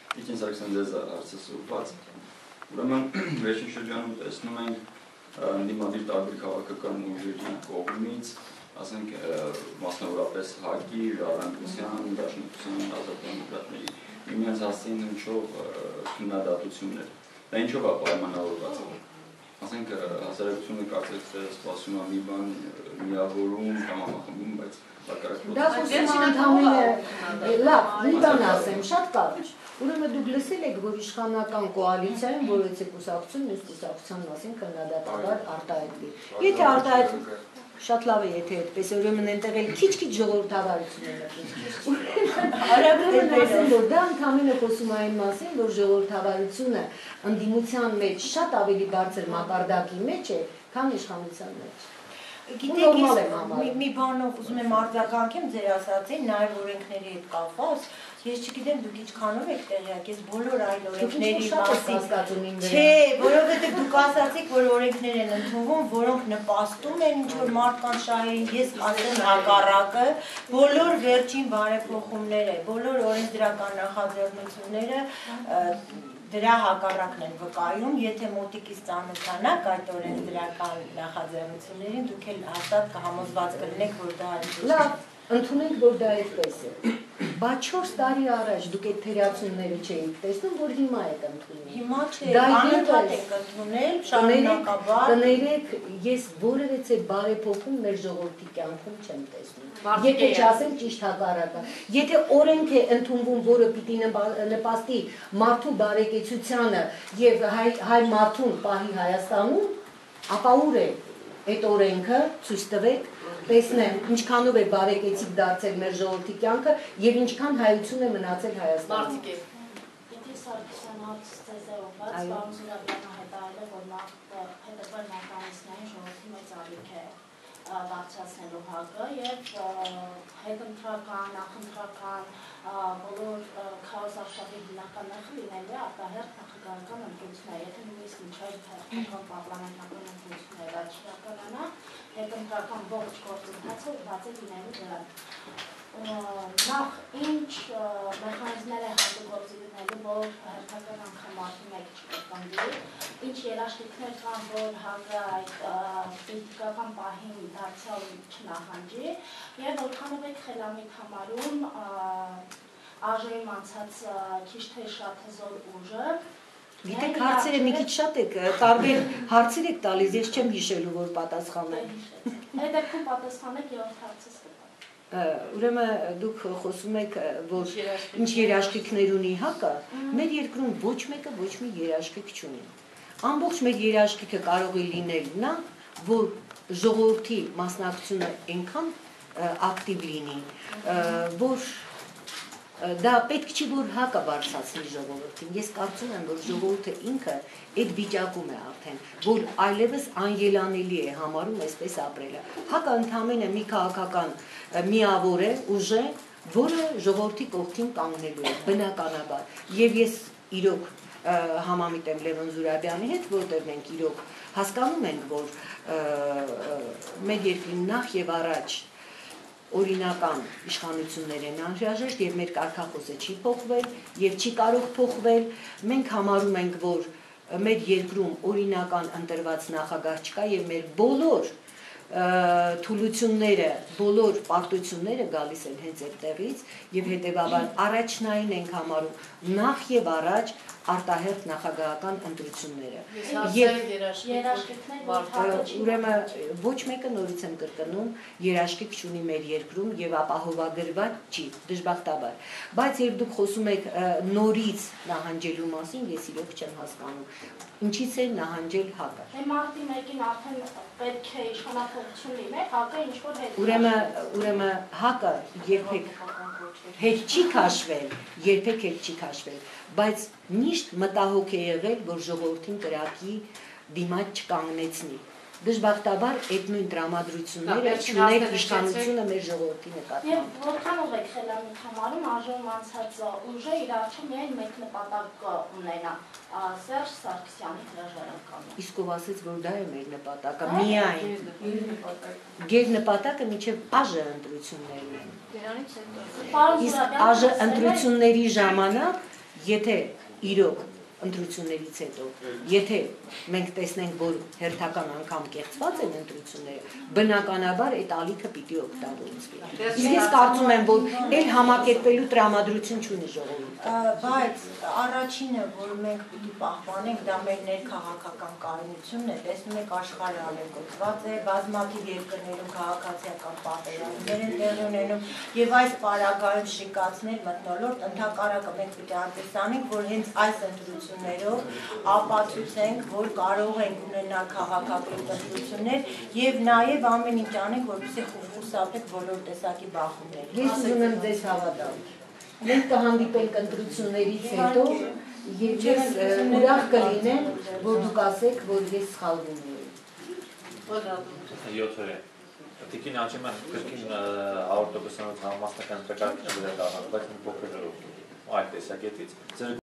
Իքին Սարգսյան ձեզ հարցը սուրված, ուրեմն վերջին շրջանում տեսնում ենք դիմադիր տարբեր քաղաքական ուժերի կողմից, ասենք մասնավորապես ՀԱԿ-ի, Ժառանգության, Դաշնակցության, Ազատ դեմոկրատների միմյանց հասցեին հնչող քննադատություններ։ Դա ինչով է պայմանավորված։ Ասենք հասարակությունը կարծես սպասում է մի բան միավորում կամ համախմբում, բայց դա խոսում ընդհանրապես լավ, մի բան ասեմ, շատ կարճ։ Ուրեմն դուք լսել եք, որ իշխանական կոալիցիայում որևէ կուսակցություն մյուս կուսակցության մասին քննադատաբար արտահայտվի։ Եթե արտահայտվի, շատ լավ է, եթե այդպես, ուրեմն այնտեղ էլ քիչ-քիչ ժողովրդավարություն է մտնում։ Ուրեմն ասեմ, որ դա ընդհանրապես խոսում է այն մասին, որ ժողովրդավարությունը ընդդիմության մեջ շատ ավելի բարձր մակարդակի մեջ է, քան իշխանության մեջ։ Գիտեք, մի բանով ուզում եմ արձագանքեմ ձեր ասածին, նաև օրենքների հետ կապված, ես չգիտեմ դուք ինչքանով եք տեղյակ, ես բոլոր այլ օրենքների մասին, չէ, որովհետև դուք ասացիք, որ օրենքներ են ընդունվում, որոնք նպաստում են ինչ-որ մարդկանց շահերին, ես ասեմ հակառակը, բոլոր վերջին բարեփոխումները, բոլոր օրենսդրական նախաձեռնությունները դրա հակառակն են վկայում, եթե մոտիկից ծանոթանաք այդ օրենսդրական նախաձեռնություններին, դուք էլ հաստատ կհամոզված կլինեք, որ դա լավ, ընդունենք, որ դա այդպես է։ Բայց 4 տարի առաջ դուք այդ թերացումները չէիք տեսնում, որ հիմա եք ընդունում։ Հիմա չէ, անընդհատ եք ընդունել, շարունակաբար։ Կներեք, ես որևէ բարեփոխում մեր ժողովրդի կյանքում չեմ տեսնում։ Եթե չասեմ ճիշտ հակառակը։ Եթե օրենք է ընդունվում, որը պիտի նպաստի մարդու բարեկեցությանը եւ հայ մարդուն պահի Հայաստանում, ապա ուր է այդ օրենքը, ցույց տվեք, տեսնեմ ինչքանով է բարեկեցիկ դարձել մեր ժողովրդի կյանքը եւ ինչքան հայություն է մնացել Հայաստանում։ Եթե Սարգսյան հարցը ձեզերովված, պարոն Զուրաբյանը հայտարարել է, որ հետագա նախանցնային ժողովրդի մեծ ալիք է բարձրացնելու ՀԱԿ-ը եւ հետընտրական, նախընտրական բոլոր քաոս արշավի հիմնական նախը լինելու է արտահերթ նախագահական ընտրությունները, եթե նույնիսկ մինչև հերթական պարլամենտական ընտրությունները չկայանա, հետընտրական ողջ գործընթացը ուղղված է լինելու դրան։ Նախ ինչ մեխանիզմներ է ՀԱԿ-ը գործի դնելու, որ հերթական անգամ մարդու մեկ չկրկնվի, ինչ երաշխիքներ կան, որ ՀԱԿ-ը այդ պոլիտիկական պահին դարձյալ չնահանջի եւ որքանով եք խելամիտ համարում ԱԺ-ում անցած քիչ թե շատ հզոր ուժը։ Գիտեք, հարցերը մի քիչ շատ եք, տարբեր հարցեր եք տալիս, ես չեմ հիշելու, որ պատասխանեմ։ Այդ դեպքում պատասխանեք երրորդ հարցս կտա։ Ուրեմն դուք խոսում եք, որ ինչ երաշխիքներ ունի ՀԱԿ-ը, մեր երկրում ոչ մեկը ոչ մի երաշխիք չունի։ Ամբողջ մեր երաշխիքը կարող է լինել նա, որ ժողովրդի մասնակցությունը այնքան ակտիվ լինի, որ դա պետք չի, որ ՀԱԿ-ը բարձրացնի ժողովրդին։ Ես կարծում եմ, որ ժողովուրդը ինքը այդ վիճակում է արդեն, որ այլևս անելանելի է համարում այսպես ապրելը։ ՀԱԿ-ը ընդամենը մի քաղաքական միավոր է, ուժ է, որը ժողովրդի կողքին կանգնելու է, բնականաբար։ Եվ ես իրոք համամիտ եմ Լևոն Զուրաբյանի հետ, որտեղ մենք իրոք հասկանում ենք, որ մեր երկրին նախ եւ առաջ օրինական իշխանություններ են անհրաժեշտ եւ մեր կարգախոսը չի փոխվել եւ չի կարող փոխվել։ Մենք համարում ենք, որ մեր երկրում օրինական ընտրված նախագահ չկա եւ մեր բոլոր թուլությունները, բոլոր պարտությունները գալիս են հենց այդտեղից եւ հետեւաբար առաջնային ենք համարում նախ եւ առաջ արտահերթ նախագահական ընտրությունները։ Ուրեմն ոչ մեկը նորից եմ կրկնում, երաշխիք չունի մեր երկրում եւ ապահովագրված չի, դժբախտաբար։ Բայց երբ դուք խոսում եք նորից նահանջելու մասին, ես իրոք չեմ հասկանում։ Ինչից է նահանջել ՀԱԿ-ը։ Դե մարտի 1-ին արդեն պետք է իշխանափոխություն լիներ, ՀԱԿ-ը ինչ-որ հետ։ Ուրեմն ՀԱԿ-ը երբեք հետ չի քաշվել, երբեք հետ չի քաշվել, բայց միշտ մտահոգ է եղել, որ ժողովրդին կրակի դիմաց չկանգնեցնի։ Դժբախտաբար այդ նույն տրամադրությունները չուներ իշխանությունը մեր ժողովրդի նկատմամբ։ Եվ որքանով եք խելամիտ համարում ԱԺ-ում անցած ուժը իր առջև միայն մեկ նպատակ ունենա՝ Սերժ Սարգսյանի հրաժարականը։ Իսկ ով ասեց, որ դա է մեր նպատակը, միայն գերնպատակը մինչև ԱԺ ընտրություններն են։ Իսկ ԱԺ ընտրությունների ժամանակ եթե իրոք ընտրություններից հետո, եթե մենք տեսնենք, որ հերթական անգամ կեղծված են ընտրությունները, բնականաբար այդ ալիքը պիտի օգտագործվի։ Իսկ ես կարծում եմ, որ այլ համակերպելու տրամադրություն չունի ժողովուրդը։ Բայց առաջինը, որ մենք պիտի պահպանենք, դա մեր ներքաղաքական կայունությունն է, տեսնում եք աշխարհը ալեկոծված է, բազմաթիվ երկրներում քաղաքացիական պատերազմներ են տեղի ունենում, եւ այս պարագայում շիկացներ մթնոլորտ ընդհակառակը մենք պիտի արտեսանենք, որ հենց այս ընտրություններով ապացուցենք, որ կարող ենք ունենալ քաղաքական ընտրություններ եւ նաեւ ամեն ինչ անենք, որպեսզի խուսափենք բոլոր տեսակի բախումներից։ Ես ուզում եմ ձեզ հավատալ։ Մենք կհանդիպենք ընտրություններից հետո եւ ես ուրախ կլինեմ, որ դուք ասեք, որ ես սխալվում եմ։ 7 օր է։ Տիկին Աչեման կրկին 100%-անոց համամասնական ընտրակարգին է դրել, բայց մի փոքր այդ տեսակետից